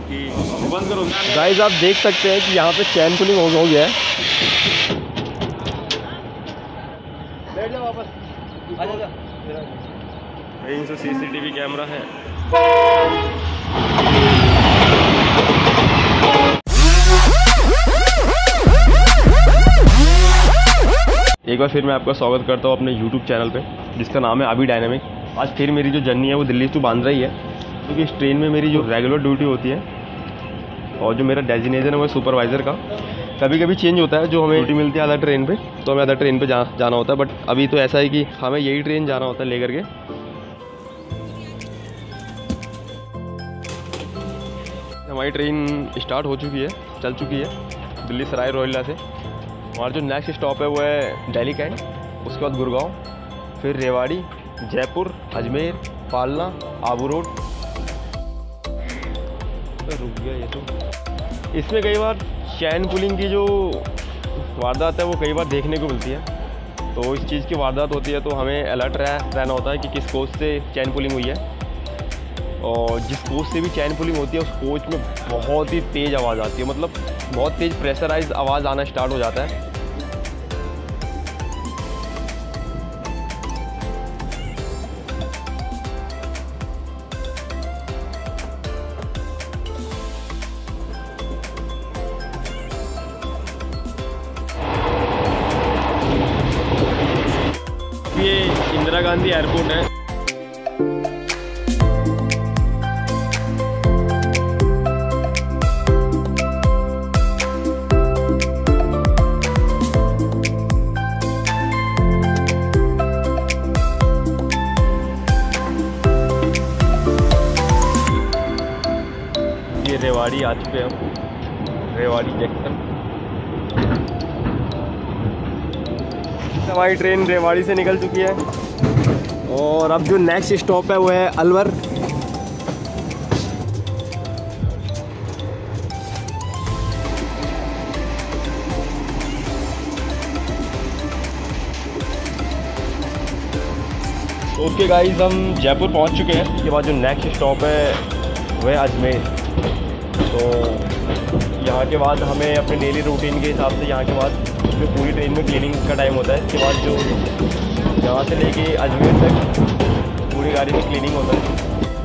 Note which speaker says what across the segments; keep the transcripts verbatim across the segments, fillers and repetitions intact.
Speaker 1: कि बंद करो।
Speaker 2: गाइस आप देख सकते हैं कि यहाँ पे चैन पुलिंग हो हो गया है।
Speaker 1: बैठ जाओ वापस। आजा कहीं से सीसीटीवी कैमरा है। एक बार फिर मैं आपका स्वागत करता हूँ अपने यूट्यूब चैनल पे, जिसका नाम है अभी डायनामिक। आज फिर मेरी जो जर्नी है वो दिल्ली टू बांद्रा ही है, क्योंकि इस ट्रेन में मेरी जो रेगुलर ड्यूटी होती है और जो मेरा डेजिग्नेशन है वो सुपरवाइज़र का कभी कभी चेंज होता है। जो हमें ड्यूटी मिलती है अदर ट्रेन पे, तो हमें अदर ट्रेन पे जा, जाना होता है। बट अभी तो ऐसा है कि हमें यही ट्रेन जाना होता है लेकर के। हमारी ट्रेन स्टार्ट हो चुकी है, चल चुकी है दिल्ली सराय रोहिल्ला से। हमारा जो नेक्स्ट स्टॉप है वो है दिल्ली कैंट, उसके बाद गुड़गांव, फिर रेवाड़ी, जयपुर, अजमेर, पालना, आबू रोड। तो रुक गया ये तो। इसमें कई बार चैन पुलिंग की जो वारदात है वो कई बार देखने को मिलती है। तो इस चीज़ की वारदात होती है तो हमें अलर्ट रह, रहना होता है कि किस कोच से चैन पुलिंग हुई है। और जिस कोच से भी चैन पुलिंग होती है उस कोच में बहुत ही तेज़ आवाज़ आती है, मतलब बहुत तेज़ प्रेशराइज आवाज़ आना स्टार्ट हो जाता है। ये इंदिरा गांधी एयरपोर्ट है। ये रेवाड़ी आ चुके हैं हम, रेवाड़ी जंक्शन। हमारी ट्रेन रेवाड़ी से निकल चुकी है और अब जो नेक्स्ट स्टॉप है वो है अलवर। ओके गाइस, हम जयपुर पहुंच चुके हैं। इसके बाद जो नेक्स्ट स्टॉप है वो है अजमेर। तो यहाँ के बाद हमें अपने डेली रूटीन के हिसाब से यहाँ के बाद जो पूरी ट्रेन में क्लीनिंग का टाइम होता है, इसके बाद जो यहाँ से लेके अजमेर तक पूरी गाड़ी में क्लीनिंग होता है।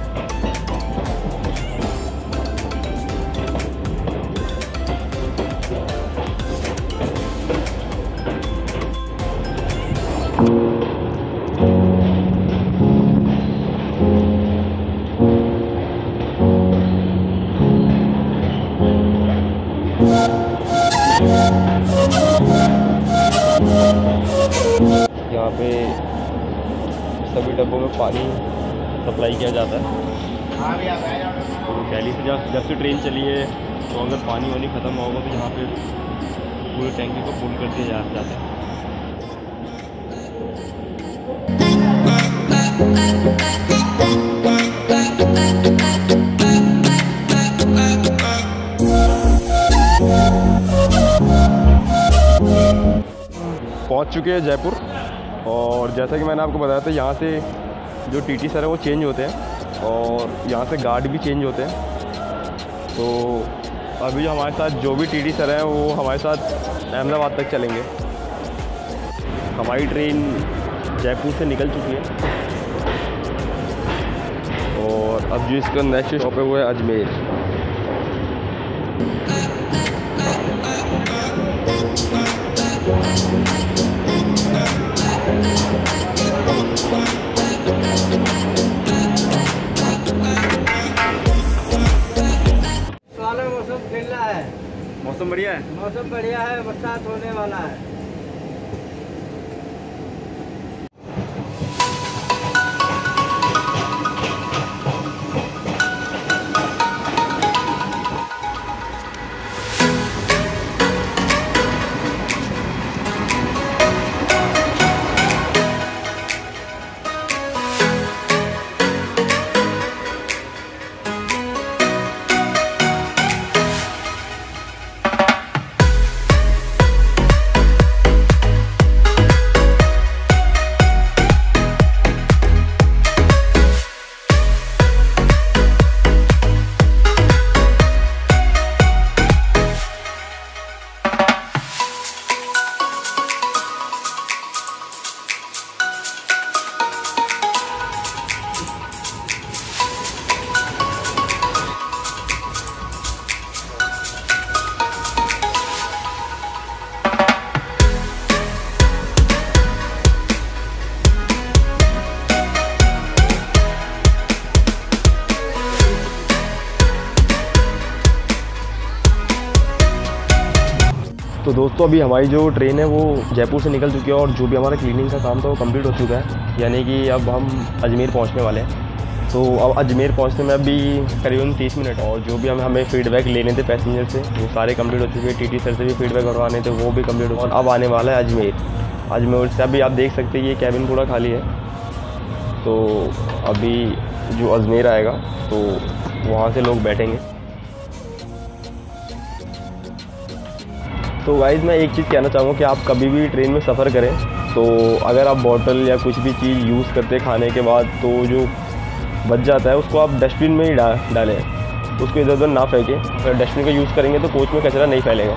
Speaker 1: यहाँ पे सभी डब्बों में पानी सप्लाई किया जाता है। तो दिल्ली से जब जब से ट्रेन चली है तो अगर पानी वानी ख़त्म होगा तो यहाँ पे पूरे टैंकी को फुल कर दिया जा, जाता है। पहुँच चुके हैं जयपुर और जैसा कि मैंने आपको बताया था यहाँ से जो टीटी सर है वो चेंज होते हैं और यहाँ से गार्ड भी चेंज होते हैं। तो अभी हमारे साथ जो भी टीटी सर हैं वो हमारे साथ अहमदाबाद तक चलेंगे। हमारी ट्रेन जयपुर से निकल चुकी है और अब जो इसका नेक्स्ट स्टॉप है वो है अजमेर।
Speaker 3: मौसम ठंडा है,
Speaker 1: मौसम बढ़िया है,
Speaker 3: मौसम बढ़िया है, बरसात होने वाला है।
Speaker 1: तो दोस्तों अभी हमारी जो ट्रेन है वो जयपुर से निकल चुकी है और जो भी हमारा क्लीनिंग का काम था वो कंप्लीट हो चुका है, यानी कि अब हम अजमेर पहुंचने वाले हैं। तो अब अजमेर पहुंचने में अभी करीबन तीस मिनट, और जो भी हम हमें फीडबैक लेने थे पैसेंजर से वो सारे कंप्लीट हो चुके हैं। टीटी सर से भी फीडबैक करवाने थे, वो भी कंप्लीट हो, और अब आने वाला है अजमेर। अजमेर से अभी आप देख सकते हैं ये कैबिन पूरा खाली है। तो अभी जो अजमेर आएगा तो वहाँ से लोग बैठेंगे। तो गाइस मैं एक चीज़ कहना चाहूँगा कि आप कभी भी ट्रेन में सफ़र करें तो अगर आप बॉटल या कुछ भी चीज़ यूज़ करते खाने के बाद तो जो बच जाता है उसको आप डस्टबिन में ही डा, डालें, उसको इधर उधर ना फेंकें। अगर डस्टबिन का यूज़ करेंगे तो कोच में कचरा नहीं फैलेगा।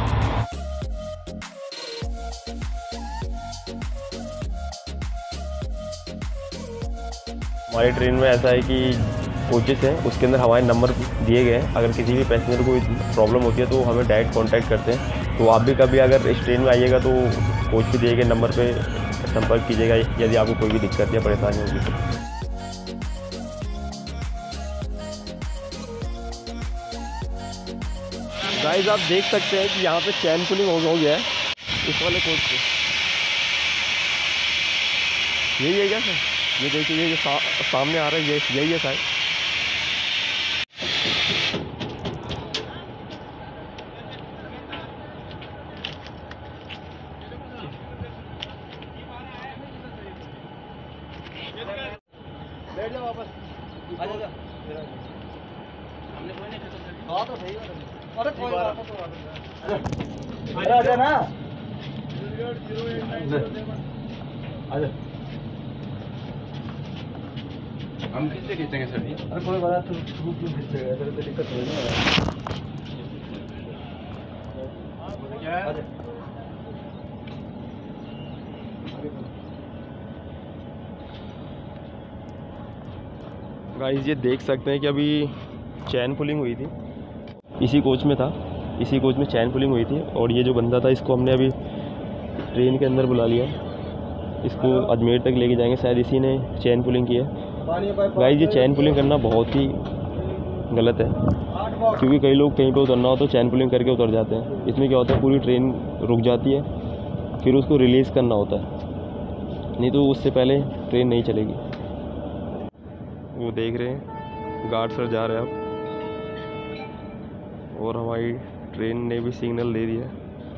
Speaker 1: हमारी ट्रेन में ऐसा है कि कोचेस हैं उसके अंदर हमारे नंबर दिए गए हैं। अगर किसी भी पैसेंजर को कोई प्रॉब्लम होती है तो वो हमें डायरेक्ट कांटेक्ट करते हैं। तो आप भी कभी अगर इस ट्रेन में आइएगा तो कोच के दिए गए नंबर पे संपर्क कीजिएगा यदि आपको कोई भी दिक्कत या परेशानी होगी तो।
Speaker 2: गाइस आप देख सकते हैं कि यहाँ पे चैन पुलिंग हो हो गया है इस वाले कोच पे। यही है क्या सर? ये देखिए ये जो सा, सामने आ रहा है ये यही है शायद। बैठ जाओ वापस। आ जा जा। हमने कोई नहीं खत्म। हाँ तो सही है। अरे कोई बात तो आ जा ना। आ जा। हम किससे खींचेंगे सर जी? अरे कोई बात तो तू क्यों खींचेगा? इधर तो दिक्कत नहीं है। क्या है?
Speaker 1: गाइस ये देख सकते हैं कि अभी चैन पुलिंग हुई थी, इसी कोच में था, इसी कोच में चैन पुलिंग हुई थी। और ये जो बंदा था इसको हमने अभी ट्रेन के अंदर बुला लिया, इसको अजमेर तक लेके जाएंगे। शायद इसी ने चैन पुलिंग की है। गाइस ये चैन पुलिंग करना बहुत ही गलत है, क्योंकि कई लोग कहीं पे उतरना हो तो चैन पुलिंग करके उतर जाते हैं। इसमें क्या होता है पूरी ट्रेन रुक जाती है, फिर उसको रिलीज़ करना होता है, नहीं तो उससे पहले ट्रेन नहीं चलेगी। वो देख रहे हैं गार्ड सर जा रहे हैं अब, और हमारी ट्रेन ने भी सिग्नल दे दिया।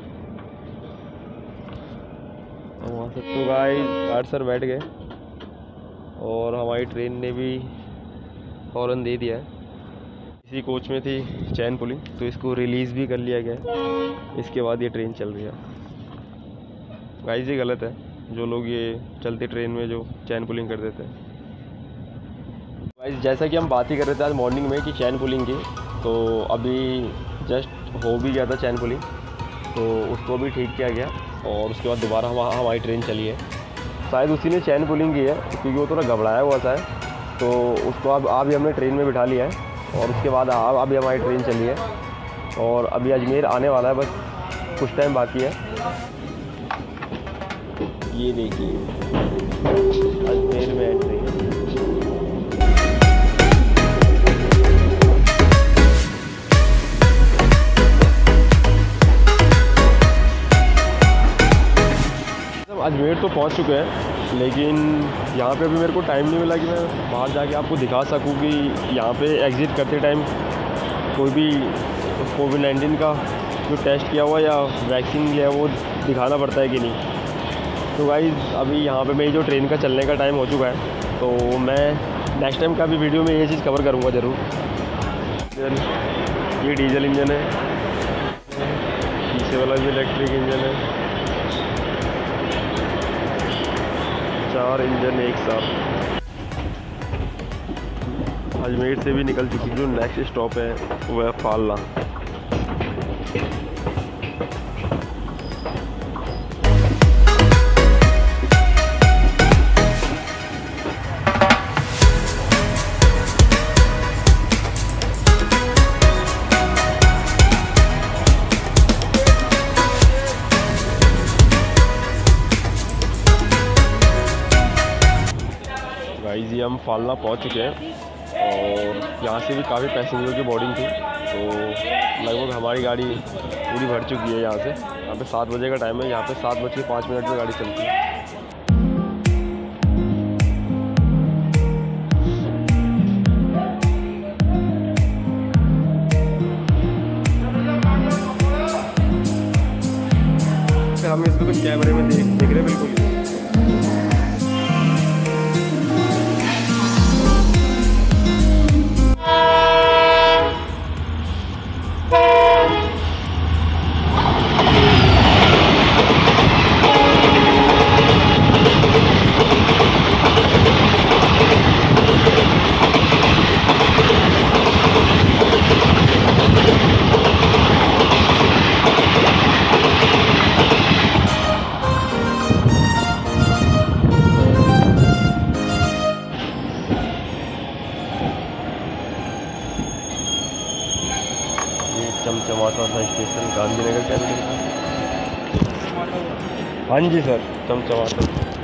Speaker 1: वहाँ से तो गाइस गार्ड सर बैठ गए और हमारी ट्रेन ने भी हॉर्न दे दिया है। इसी कोच में थी चैन पुलिंग तो इसको रिलीज़ भी कर लिया गया। इसके बाद ये ट्रेन चल रही है। गाइस ये गलत है जो लोग ये चलती ट्रेन में जो चैन पुलिंग कर देते हैं। गाइस जैसा कि हम बात ही कर रहे थे आज मॉर्निंग में कि चैन पुलिंग की, तो अभी जस्ट हो भी गया था चैन पुलिंग, तो उसको भी ठीक किया गया और उसके बाद दोबारा हम हमारी ट्रेन चली है। शायद उसी ने चैन पुलिंग की है क्योंकि वो थोड़ा घबराया हुआ था, तो उसको अब अभी हमने ट्रेन में बिठा लिया है और उसके बाद अभी हमारी ट्रेन चली है और अभी अजमेर आने वाला है, बस कुछ टाइम बाकी है। ये देखिए अजमेर में एंट्री है। अजमेर तो पहुंच चुके हैं, लेकिन यहाँ पे अभी मेरे को टाइम नहीं मिला कि मैं बाहर जाके आपको दिखा सकूँ कि यहाँ पे एग्ज़िट करते टाइम कोई भी कोविड नाइन्टीन का जो टेस्ट किया हुआ या वैक्सीन लिया वो दिखाना पड़ता है कि नहीं। तो गाइस अभी यहाँ पे मेरी जो ट्रेन का चलने का टाइम हो चुका है, तो मैं नेक्स्ट टाइम का भी वीडियो में ये चीज़ कवर करूँगा ज़रूर। ये डीजल इंजन है, पीछे वाला भी इलेक्ट्रिक इंजन है, चार इंजन एक साथ। अजमेर से भी निकल चुकी, जो नेक्स्ट स्टॉप है वो है फालना। गाइस ये हम फालना पहुंच चुके हैं और यहाँ से भी काफ़ी पैसेंजरों की बोर्डिंग थी, तो लगभग हमारी गाड़ी पूरी भर चुकी है यहाँ से। यहाँ पे सात बजे का टाइम है, यहाँ पे सात बज के पाँच मिनट में गाड़ी चलती है। हम इसको कुछ कैमरे में देख देख रहे हैं बिल्कुल। चमचमाता सा स्टेशन गांधीनगर कैंटीन का। हाँ जी सर, चमचमाता।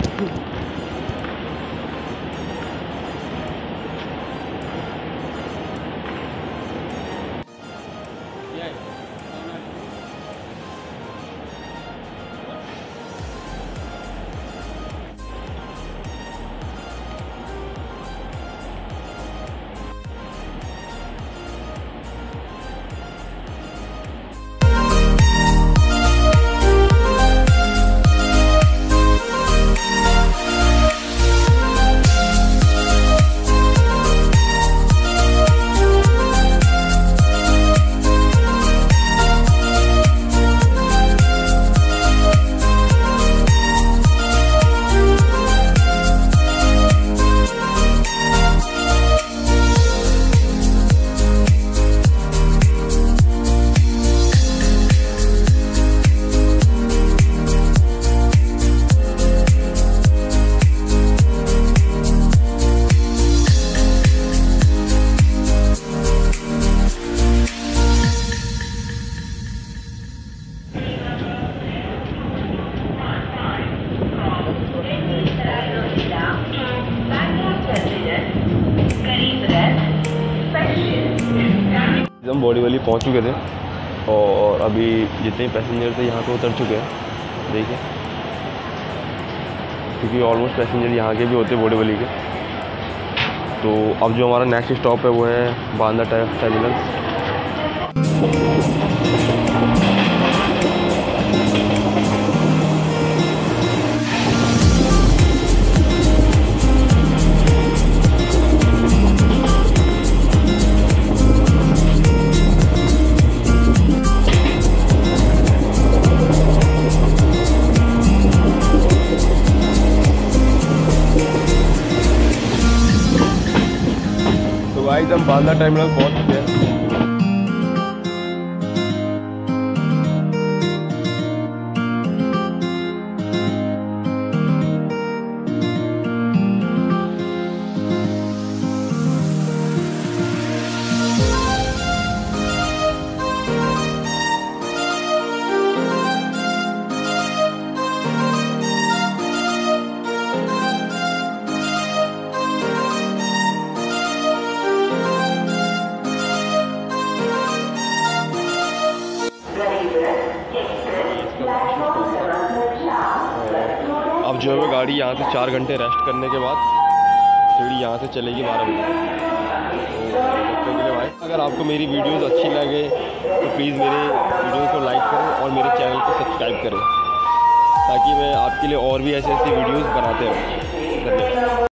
Speaker 1: हम बोरीवली पहुंच चुके थे और अभी जितने पैसेंजर थे यहाँ पे उतर चुके हैं, देखिए, क्योंकि ऑलमोस्ट पैसेंजर यहाँ के भी होते बोरीवली के। तो अब जो हमारा नेक्स्ट स्टॉप है वो है बांद्रा टर्मिनल। गाइस हम बांद्रा टर्मिनल पहुंच चुके हैं। अब जो है गाड़ी यहाँ से चार घंटे रेस्ट करने के बाद सीढ़ी यहाँ से चलेगी बारह बजे। तो के लिए भाई, अगर आपको मेरी वीडियोस अच्छी लगे तो प्लीज़ मेरे वीडियो को लाइक करें और मेरे चैनल को सब्सक्राइब करें, ताकि मैं आपके लिए और भी ऐसी ऐसी वीडियोस बनाते रहूँ। धन्यवाद।